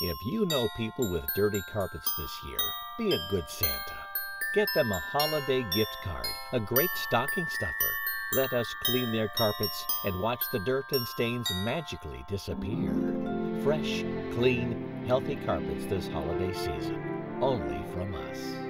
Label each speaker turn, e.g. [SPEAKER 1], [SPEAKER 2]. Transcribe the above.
[SPEAKER 1] If you know people with dirty carpets this year, be a good Santa. Get them a holiday gift card, a great stocking stuffer. Let us clean their carpets and watch the dirt and stains magically disappear. Fresh, clean, healthy carpets this holiday season, only from us.